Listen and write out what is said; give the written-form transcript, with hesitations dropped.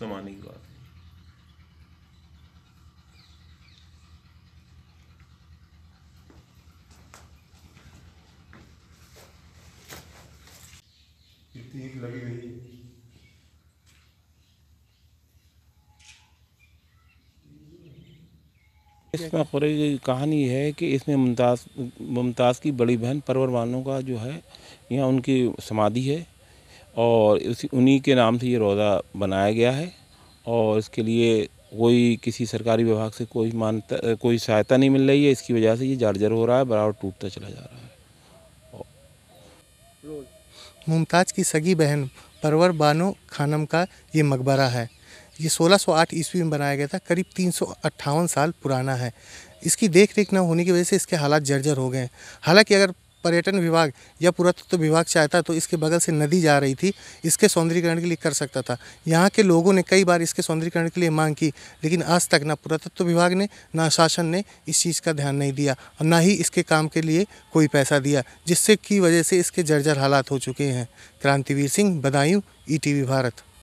समाने की बात है। कितनी ईंट लगी हुई है। इसमें पूरी कहानी है कि इसमें मुमताज़ की बड़ी बहन परवर बानो का जो है यहाँ उनकी समाधि है और उन्हीं के नाम से ये रोज़ा बनाया गया है और इसके लिए कोई किसी सरकारी विभाग से कोई सहायता नहीं मिल रही है। इसकी वजह से ये जर्जर हो रहा है, बराबर टूटता चला जा रहा है। मुमताज़ की सगी बहन परवर बानो खानम का ये मकबरा है। ये 1608 ईस्वी में बनाया गया था, करीब 358 साल पुराना है। इसकी देख रेख न होने की वजह से इसके हालात जर्जर हो गए हैं। हालांकि अगर पर्यटन विभाग या पुरातत्व विभाग चाहता तो इसके बगल से नदी जा रही थी, इसके सौंदर्यीकरण के लिए कर सकता था। यहाँ के लोगों ने कई बार इसके सौंदर्यीकरण के लिए मांग की, लेकिन आज तक ना पुरातत्व विभाग ने ना शासन ने इस चीज़ का ध्यान नहीं दिया और ना ही इसके काम के लिए कोई पैसा दिया, जिससे की वजह से इसके जर्जर हालात हो चुके हैं। क्रांतिवीर सिंह, बदायूं, ईटीवी भारत।